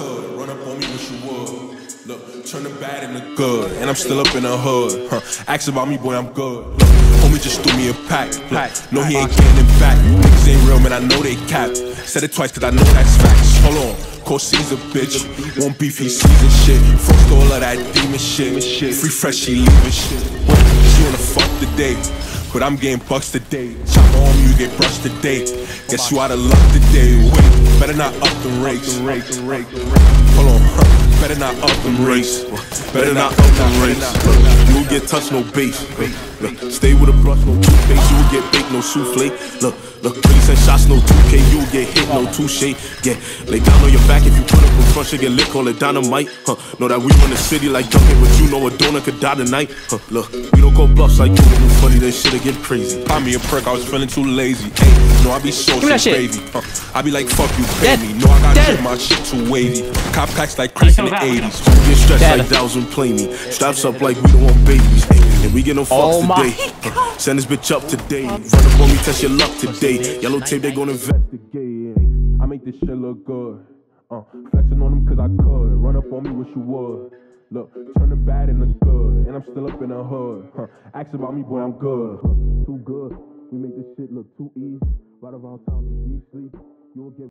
could. Run up on me, wish you would. Look, turn the bad into good, and I'm still up in the hood. Ask about me, boy, I'm good. Look, homie just threw me a pack. Look, no, he ain't getting it back. Niggas ain't real, man, I know they cap. Said it twice, cause I know that's facts. Hold on, call Caesar, bitch. Won't beef, he season shit. Frost all of that demon shit. Free fresh, she leaving shit. She wanna fuck today, but I'm getting bucks today. Chop on me, you get brushed today. Guess you out of luck today. Wait, better not up the race. Hold on, better not up the race. Better not up the race. You will get touched, no base. Stay with a brush, no toothpaste. You will get baked, no souffle. Look, when you send shots, no 2K. You will get hit, no touche. Yeah, lay down on your back if you put up in front. You get lit, call it dynamite. Know that we run the city like Duncan, but you know a donor could die tonight. Look, we don't call bluffs like you. Move funny, then shit'll get crazy. Buy me a perk, I was feeling too lazy. Hey, no, I be so gravy. I be like, fuck you, pay me. No, I gotta get my shit too wavy. Cop packs like crack in the 80s. Get stretched like thousand play me. Straps up like we don't want babies. And we get no fucks today. Send this bitch up today. Run up on me, test your luck today. Yellow tape, they gon' investigate. I make this shit look good. Flexing on them cause I could. Run up on me, wish you would. Look, turn the bad into good. And I'm still up in the hood. Ask about me, boy, I'm good. Too good. We make this shit look too easy. Right around town, just me sleep. You will get